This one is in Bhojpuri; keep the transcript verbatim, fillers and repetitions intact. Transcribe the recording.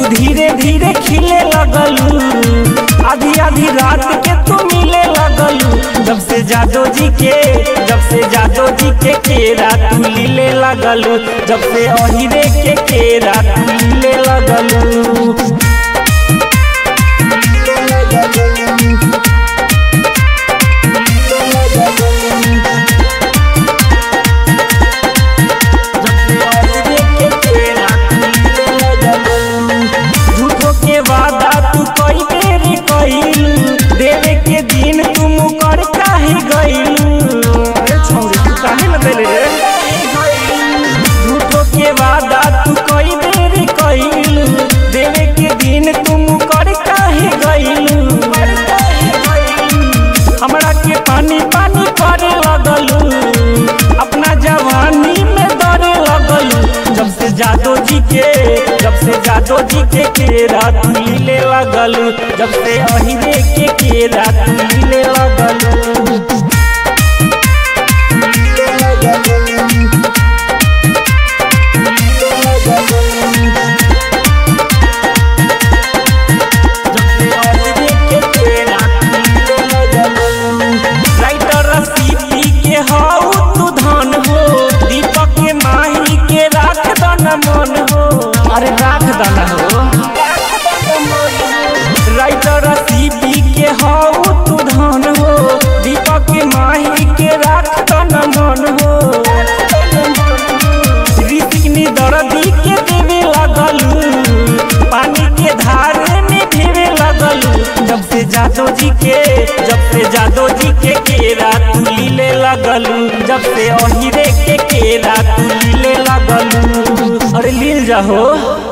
धीरे धीरे खिले लगलू, आधी आधी रात के तू मिले लगलू। जब से जादो जी के जब से जादो जी के केरा तू लीले लगलू, जब से अहिरे के केरा तू लीले लगलू। झूठो के वादा तू कई बेर कइलू, देवे के दिन तू मुकर काहे गइलू। काहे न देले रे? झूठो के वादा तू कई बेर कइलू, देवे के दिन तू मुकर काहे गइलू। हमरा के पानी पानी करे लगलू, अपना जवानी में दरे लगलू। जब से जादो जी के जब से जादो जी के केरा तू लीले लगलू, जब से अहिरे के केरा तू लीले लगलू। मन हो अरे राख दाना हो, राइटर सीपी के हाउ तू धन हो, दीपक के माही के राख दाना मन हो। ऋतिकनी दर्दी के देवे लगलू, पानी के धारे में भेवे लगलू। जब से जादो जी के जब से जादो जी के केरा तू लीले लगलू, जब से अहिरे के केरा तू लीले लगलू। अरे लील जाहो।